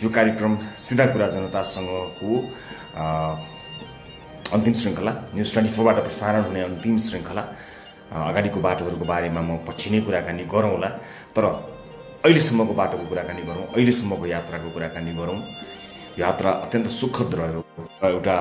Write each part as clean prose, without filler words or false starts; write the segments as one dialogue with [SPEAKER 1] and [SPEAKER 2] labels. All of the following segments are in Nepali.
[SPEAKER 1] यो कार्यक्रम सिधा कुरा जनतासँगको अन्तिम श्रृङ्खला न्युज 24बाट प्रसारण हुने अन्तिम श्रृङ्खला अगाडिको बाटोहरूको बारेमा म पछि नै कुराकानी गरौँला, तर अहिलेसम्मको बाटोको कुराकानी गरौँ, अहिलेसम्मको यात्राको कुराकानी गरौँ। यात्रा अत्यन्त सुखद रह्यो र एउटा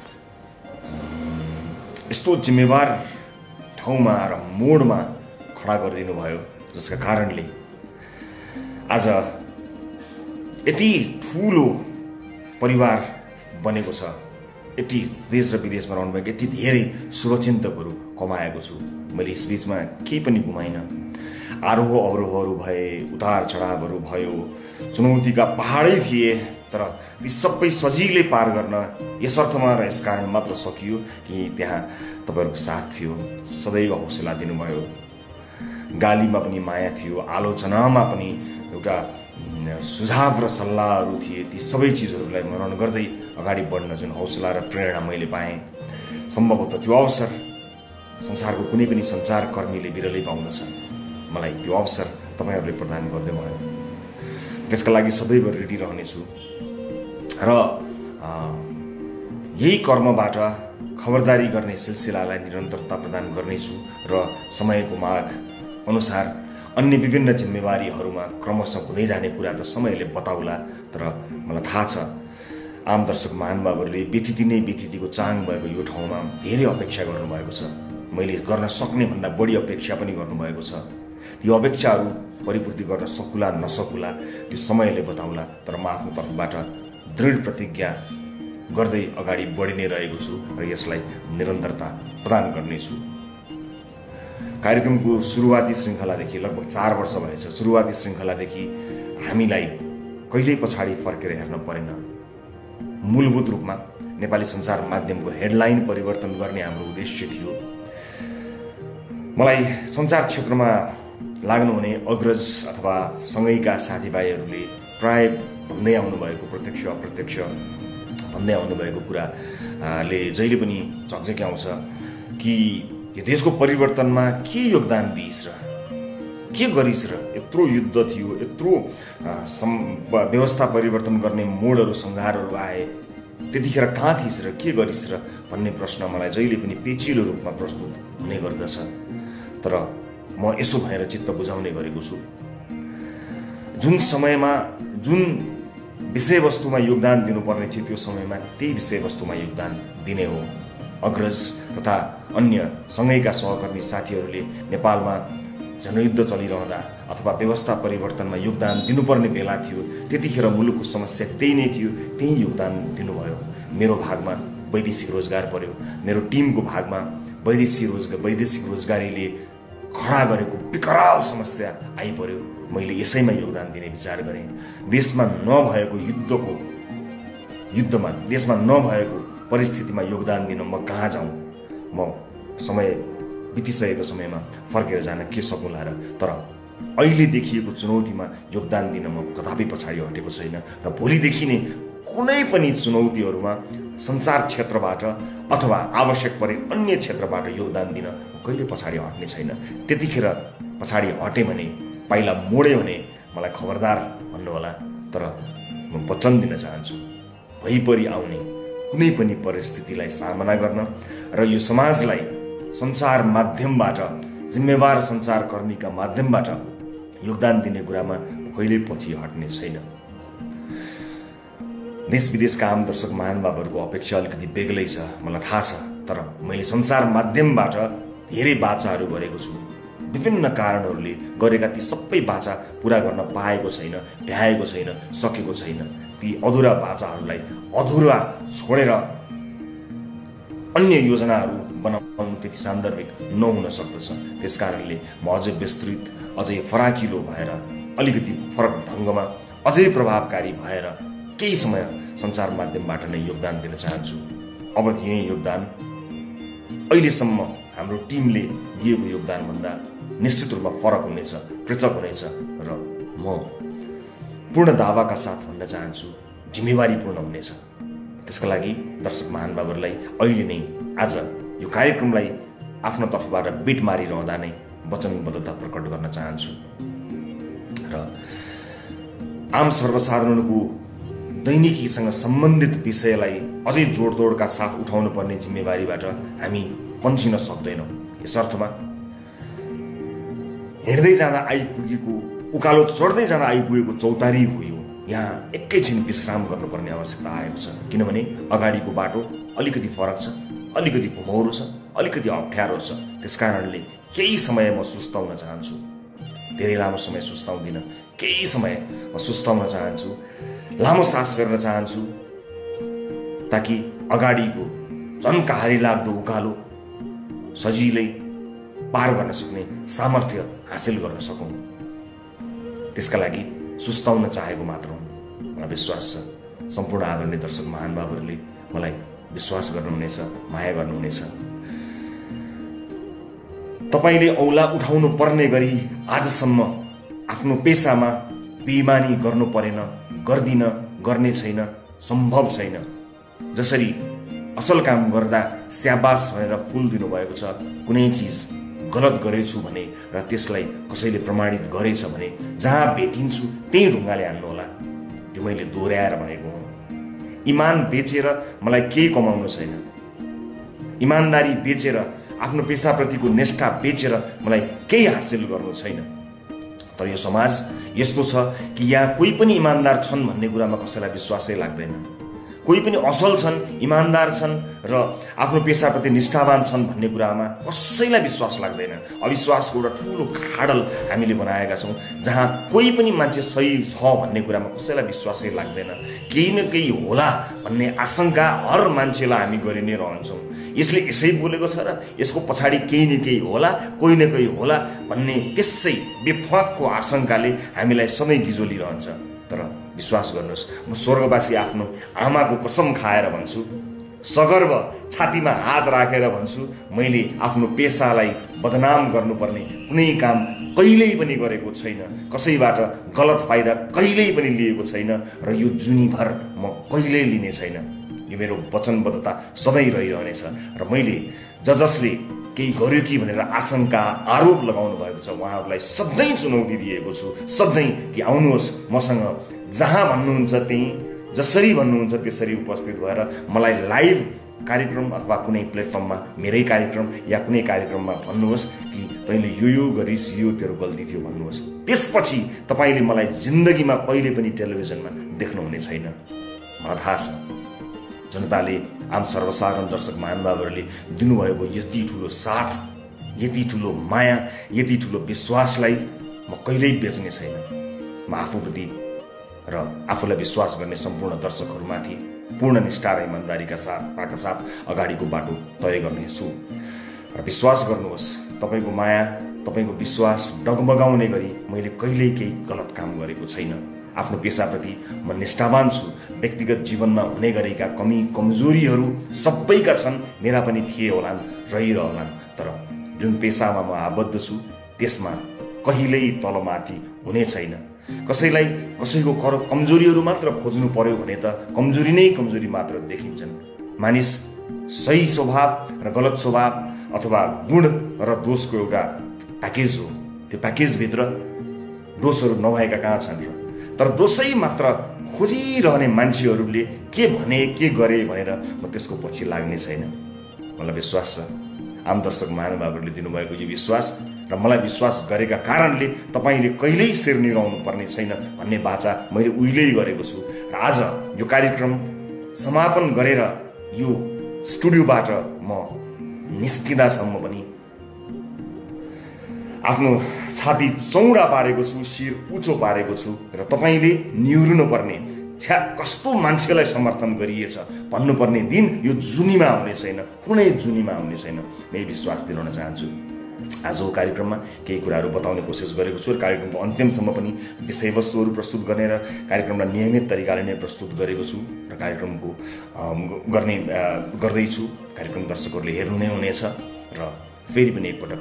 [SPEAKER 1] यस्तो जिम्मेवार ठाउँमा र मोडमा खडा गरिदिनु भयो जसका कारणले आज यति ठुलो परिवार बनेको छ, यति देश र विदेशमा रहनुभएको यति धेरै शुभचिन्तकहरू कमाएको छु। मैले यस बीचमा केही पनि गुमाइन। आरोह अवरोहहरू भए, उतार चढावहरू भयो, चुनौतीका पहाडै थिए, तर ती सबै सजिलै पार गर्न यस अर्थमा र यस कारण मात्र सकियो कि त्यहाँ तपाईँहरूको साथ थियो, सदैव हौसला दिनुभयो। गालीमा पनि माया थियो, आलोचनामा पनि एउटा सुझाव र सल्लाहहरू थिए। ती सबै चिजहरूलाई मनन गर्दै अगाडि बढ्न जुन हौसला र प्रेरणा मैले पाएँ, सम्भवतः त्यो अवसर संसारको कुनै पनि सञ्चारकर्मीले बिरलै पाउँदछ। मलाई त्यो अवसर तपाईँहरूले प्रदान गर्दै भयो, त्यसका लागि सदैव रेडी रहनेछु र यही कर्मबाट खबरदारी गर्ने सिलसिलालाई निरन्तरता प्रदान गर्नेछु र समयको माग अनुसार अन्य विभिन्न जिम्मेवारीहरूमा क्रमशः हुँदै जाने कुरा त समयले बताउला। तर मलाई थाहा छ आम दर्शक महानुभावहरूले व्यतिथिको चाङ भएको यो ठाउँमा धेरै अपेक्षा गर्नुभएको छ। मैले गर्न सक्ने भन्दा बढी अपेक्षा पनि गर्नुभएको छ। यो अपेक्षाहरू परिपूर्ति गर्न सकुला नसकुला त्यो समयले बताउला, तर म आफ्नो तर्फबाट दृढ प्रतिज्ञा गर्दै अगाडि बढि नै रहेको छु र यसलाई निरन्तरता प्रदान गर्नेछु। कार्यक्रमको सुरुवाती श्रृङ्खलादेखि लगभग 4 वर्ष भएछ। सुरुवाती श्रृङ्खलादेखि हामीलाई कहिल्यै पछाडि फर्केर हेर्न परेन। मूलभूत रूपमा नेपाली सञ्चार माध्यमको हेडलाइन परिवर्तन गर्ने हाम्रो उद्देश्य थियो। मलाई सञ्चार क्षेत्रमा लाग्नुहुने अग्रज अथवा सँगैका साथीभाइहरूले प्राय भन्दै आउनुभएको, प्रत्यक्ष अप्रत्यक्ष भन्दै आउनुभएको कुराले जहिले पनि झकझक्याउँछ कि यो देशको परिवर्तनमा के योगदान दिइस् र के गरिस् र? यत्रो युद्ध थियो, यत्रो व्यवस्था परिवर्तन गर्ने मोडहरू सङ्घारहरू आए, त्यतिखेर कहाँ थिइस् र के गरिस् र भन्ने प्रश्न मलाई जहिले पनि पेचिलो रूपमा प्रस्तुत हुने गर्दछ। तर म यसो भएर चित्त बुझाउने गरेको छु, जुन समयमा जुन विषयवस्तुमा योगदान दिनुपर्ने थियो त्यो समयमा त्यही विषयवस्तुमा योगदान दिने हो। अग्रज तथा अन्य सँगैका सहकर्मी साथीहरूले नेपालमा जनयुद्ध चलिरहँदा अथवा व्यवस्था परिवर्तनमा योगदान दिनुपर्ने बेला थियो, त्यतिखेर मुलुकको समस्या त्यही नै थियो, त्यही योगदान दिनुभयो। मेरो भागमा वैदेशिक रोजगार पर्यो, मेरो टिमको भागमा वैदेशिक रोजगारीले खडा गरेको विकराल समस्या आइपर्यो। मैले यसैमा योगदान दिने विचार गरेँ। देशमा नभएको परिस्थितिमा योगदान दिन म कहाँ जाउँ? म समय बितिसकेको समयमा फर्केर जान के सकुला र? तर अहिले देखिएको चुनौतीमा योगदान दिन म कदापि पछाडि हटेको छैन र भोलिदेखि नै कुनै पनि चुनौतीहरूमा सञ्चार क्षेत्रबाट अथवा आवश्यक परे अन्य क्षेत्रबाट योगदान दिन कहिले पछाडि हट्ने छैन। त्यतिखेर पछाडि हटेँ भने, पाइला मोडेँ भने मलाई खबरदार भन्नुहोला। तर म वचन दिन चाहन्छु, भइपरि आउने कुनै पनि परिस्थितिलाई सामना गर्न र यो समाजलाई सञ्चार माध्यमबाट, जिम्मेवार सञ्चारकर्मीका माध्यमबाट योगदान दिने कुरामा कहिल्यै पछि हट्ने छैन। देश विदेशका आम दर्शक महानुभावहरूको अपेक्षा अलिकति बेग्लै छ, मलाई थाहा छ। तर मैले सञ्चार माध्यमबाट धेरै बाचाहरू गरेको छु। विभिन्न कारणहरूले गरेका ती सबै बाचा पुरा गर्न पाएको छैन, भ्याएको छैन, सकेको छैन। ती अधुरा बाचाहरूलाई अधुरा छोडेर अन्य योजनाहरू बनाउनु त्यति सान्दर्भिक नहुन सक्दछ। त्यस कारणले म अझै विस्तृत, अझै फराकिलो भएर, अलिकति फरक ढङ्गमा, अझै प्रभावकारी भएर केही समय सञ्चार माध्यमबाट नै योगदान दिन चाहन्छु। अब दिने योगदान अहिलेसम्म हाम्रो टिमले दिएको योगदानभन्दा निश्चित रूपमा फरक हुनेछ, पृथक हुनेछ र म पूर्ण दावाका साथ भन्न चाहन्छु जिम्मेवारीपूर्ण हुनेछ। त्यसका लागि दर्शक महानुभावहरूलाई अहिले नै आज यो कार्यक्रमलाई आफ्नो तर्फबाट बिट मारिरहँदा नै वचनबद्धता प्रकट गर्न चाहन्छु र आम सर्वसाधारणको दैनिकीसँग सम्बन्धित विषयलाई अझै जोडतोडका साथ उठाउनु पर्ने जिम्मेवारीबाट हामी पन्छिन सक्दैनौँ। यस अर्थमा हिँड्दै जाँदा आइपुगेको उकालो चढ्दै जाँदा आइपुगेको चौतारी हो यो। यहाँ एकैछिन विश्राम गर्नुपर्ने आवश्यकता आएको छ, किनभने अगाडिको बाटो अलिकति फरक छ, अलिकति घुमौरो छ, अलिकति अप्ठ्यारो छ। त्यसकारणले केही समय म सुस्ताउन चाहन्छु, धेरै लामो समय सुस्ताउँदिनँ, केही समय म सुस्ताउन चाहन्छु, लामो सास गर्न चाहन्छु, ताकि अगाडिको झन् कहारी लाग्दो उकालो सजिलै पार गर्न सक्ने सामर्थ्य हासिल गर्न सकौँ। त्यसका लागि सुस्ताउन चाहेको मात्र हुँ। मलाई विश्वास छ सम्पूर्ण आदरणीय दर्शक महानुभावहरूले मलाई विश्वास गर्नुहुनेछ, माया गर्नुहुनेछ। तपाईँले औला उठाउनु पर्ने गरी आजसम्म आफ्नो पेसामा बेइमानी गर्नु परेन, गर्दिन, गर्ने छैन, सम्भव छैन। जसरी असल काम गर्दा स्याबास भनेर फुल दिनुभएको छ, कुनै चिज गलत गरेछु भने र त्यसलाई कसैले प्रमाणित गरेछ भने जहाँ भेटिन्छु त्यही ढुङ्गाले हान्नुहोला। त्यो मैले दोहोऱ्याएर भनेको हो। इमान बेचेर मलाई केही कमाउनु छैन, इमान्दारी बेचेर, आफ्नो पेसाप्रतिको निष्ठा बेचेर मलाई केही हासिल गर्नु छैन। तर यो समाज यस्तो छ कि यहाँ कोही पनि इमान्दार छन् भन्ने कुरामा कसैलाई विश्वासै लाग्दैन। कोही पनि असल छन्, इमान्दार छन् र आफ्नो पेसाप्रति निष्ठावान छन् भन्ने कुरामा कसैलाई विश्वास लाग्दैन। अविश्वासको एउटा ठुलो खाडल हामीले बनाएका छौँ, जहाँ कोही पनि मान्छे सही छ भन्ने कुरामा कसैलाई विश्वासै लाग्दैन। केही न केही होला भन्ने आशंका हर मान्छेलाई हामी गरि नै रहन्छौँ। यसले यसै बोलेको छ र यसको पछाडि केही न केही होला, कोही न कोही होला भन्ने त्यसै बेफाकको आशंकाले हामीलाई सधैँ गिजोलिरहन्छ। तर विश्वास गर्नुहोस्, म स्वर्गवासी आफ्नो आमाको कसम खाएर भन्छु, सगर्व छातीमा हात राखेर भन्छु, मैले आफ्नो पेसालाई बदनाम गर्नुपर्ने कुनै काम कहिल्यै पनि गरेको छैन, कसैबाट गलत फाइदा कहिल्यै पनि लिएको छैन र यो जुनीभर म कहिल्यै लिने छैन। यो मेरो वचनबद्धता सधैँ रहिरहनेछ। र मैले जसले केही गर्यो कि भनेर आशंका, आरोप लगाउनु भएको छ, उहाँहरूलाई सधैँ चुनौती दिएको छु, सधैँ कि आउनुहोस् मसँग, जहाँ भन्नुहुन्छ त्यहीँ, जसरी भन्नुहुन्छ त्यसरी उपस्थित भएर मलाई लाइभ कार्यक्रम अथवा कुनै प्लेटफर्ममा, मेरै कार्यक्रम या कुनै कार्यक्रममा भन्नुहोस् कि तैँले यो गरिस्, यो तेरो गल्ती थियो भन्नुहोस्। त्यसपछि तपाईँले मलाई जिन्दगीमा कहिले पनि टेलिभिजनमा देख्नुहुने छैन। मलाई थाहा छ जनताले, आम सर्वसाधारण दर्शक महानुभावहरूले दिनुभएको यति ठुलो साथ, यति ठुलो माया, यति ठुलो विश्वासलाई म कहिल्यै बेच्ने छैन। म आफूप्रति र आफूलाई विश्वास गर्ने सम्पूर्ण दर्शकहरूमाथि पूर्ण निष्ठा र इमान्दारीका साथ अगाडिको बाटो तय गर्नेछु। र विश्वास गर्नुहोस्, तपाईँको माया, तपाईँको विश्वास डगमगाउने गरी मैले कहिल्यै केही गलत काम गरेको छैन। आफ्नो पेसाप्रति म निष्ठावान छु। व्यक्तिगत जीवनमा हुने गरेका कमी कमजोरीहरू सबैका छन्, मेरा पनि थिए होलान्, रहिरहलान्। तर जुन पेसामा म आबद्ध छु त्यसमा कहिल्यै तलमाथि हुने छैन। कसैलाई कसैको कमजोरीहरू मात्र खोज्नु पर्यो भने त कमजोरी नै कमजोरी मात्र देखिन्छन्। मानिस सही स्वभाव र गलत स्वभाव अथवा गुण र दोषको एउटा प्याकेज हो। त्यो प्याकेजभित्र दोषहरू नभएका कहाँ छन् र? तर दोषै मात्र खोजिरहने मान्छेहरूले के भने, के गरे भनेर म त्यसको पछि लाग्ने छैन। मलाई विश्वास छ आम दर्शक महानुभावहरूले दिनुभएको यो विश्वास र मलाई विश्वास गरेका कारणले तपाईँले कहिल्यै शिर निराउनु पर्ने छैन भन्ने बाचा मैले उहिल्यै गरेको छु। र आज यो कार्यक्रम समापन गरेर यो स्टुडियोबाट म निस्किँदासम्म पनि आफ्नो छाती चौडा पारेको छु, शिर उचो पारेको छु र तपाईँले निहुर्नु पर्ने, छ्या कस्तो मान्छेलाई समर्थन गरिएछ भन्नुपर्ने दिन यो जुनीमा आउने छैन, कुनै जुनीमा आउने छैन। म विश्वास दिलाउन चाहन्छु। आजको कार्यक्रममा केही कुराहरू बताउने कोसिस गरेको छु र कार्यक्रमको अन्तिमसम्म पनि विषयवस्तुहरू प्रस्तुत गर्ने र कार्यक्रमलाई नियमित तरिकाले नै प्रस्तुत गरेको छु र कार्यक्रमको गर्दैछु। कार्यक्रम दर्शकहरूले हेर्नु नै हुनेछ र फेरि पनि एकपटक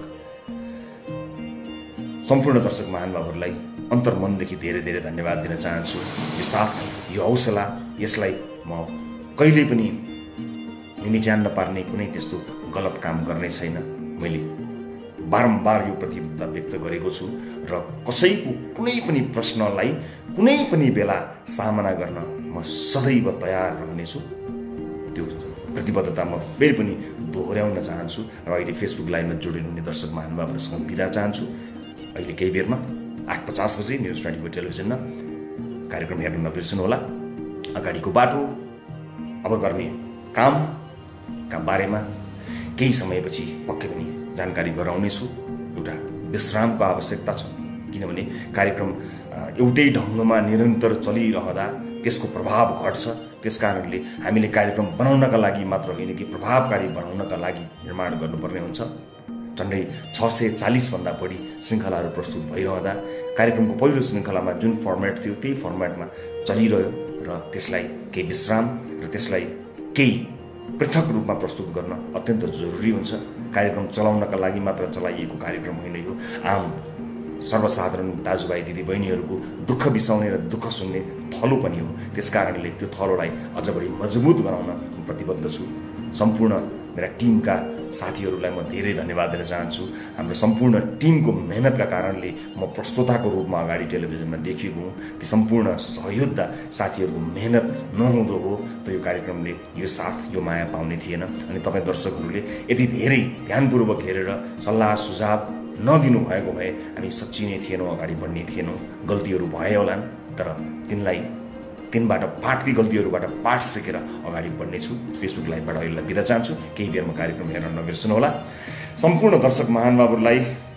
[SPEAKER 1] सम्पूर्ण दर्शक महानुभावहरूलाई अन्तर्मनदेखि धेरै धेरै धन्यवाद दिन चाहन्छु। यो साथ, यो हौसला, यसलाई म कहिल्यै पनि निमिच्यान्न पार्ने कुनै त्यस्तो गलत काम गर्ने छैन। मैले बारम्बार यो प्रतिबद्धता व्यक्त गरेको छु र कसैको कुनै पनि प्रश्नलाई कुनै पनि बेला सामना गर्न म म सदैव तयार रहनेछु। त्यो प्रतिबद्धता म फेरि पनि दोहोऱ्याउन चाहन्छु र अहिले फेसबुक लाइभमा जोडिनुहुने दर्शक महानुभावहरूसँग बिदा चाहन्छु। अहिले केही बेरमा 8:50 बजे न्युज 24 टेलिभिजनमा कार्यक्रम हेर्न नबिर्सनुहोला। अगाडिको बाटो, अब गर्ने कामका बारेमा केही समयपछि पक्कै पनि जानकारी गराउनेछु। एउटा विश्रामको आवश्यकता छ, किनभने कार्यक्रम एउटै ढङ्गमा निरन्तर चलिरहँदा त्यसको प्रभाव घट्छ। त्यसकारणले हामीले कार्यक्रम बनाउनका लागि मात्र होइन कि प्रभावकारी बनाउनका लागि निर्माण गर्नुपर्ने हुन्छ। झन्डै 640 भन्दा बढी श्रृङ्खलाहरू प्रस्तुत भइरहँदा कार्यक्रमको पहिलो श्रृङ्खलामा जुन फर्मेट थियो त्यही फर्मेटमा चलिरह्यो र त्यसलाई केही विश्राम र त्यसलाई केही पृथक रूपमा प्रस्तुत गर्न अत्यन्त जरुरी हुन्छ। कार्यक्रम चलाउनका लागि मात्र चलाइएको कार्यक्रम होइन यो, आम सर्वसाधारण दाजुभाइ दिदीबहिनीहरूको दुःख बिसाउने र दुःख सुन्ने थलो पनि हो। त्यसकारणले त्यो थलोलाई अझ बढी मजबुत बनाउन म प्रतिबद्ध छु। सम्पूर्ण मेरा टिमका साथीहरूलाई म धेरै धन्यवाद दिन चाहन्छु। हाम्रो सम्पूर्ण टिमको मेहनतका कारणले म प्रस्तोताको रूपमा अगाडि टेलिभिजनमा देखिएको हुँ। ती सम्पूर्ण सहयोद्धा साथीहरूको मेहनत नहुँदो हो त यो कार्यक्रमले यो साथ, यो माया पाउने थिएन। अनि तपाईँ दर्शकहरूले यति धेरै ध्यानपूर्वक हेरेर सल्लाह सुझाव नदिनु भएको भए हामी सच्चिने थिएनौँ, अगाडि बढ्ने थिएनौँ। गल्तीहरू भए होलान्, तर तिनबाट ती गल्तीहरूबाट पाठ सिकेर अगाडि बढ्नेछु। फेसबुक लाइभबाट अहिले बिदा चाहन्छु। केही बेरमा कार्यक्रम हेर्न नबिर्सनुहोला। सम्पूर्ण दर्शक महानुभावहरूलाई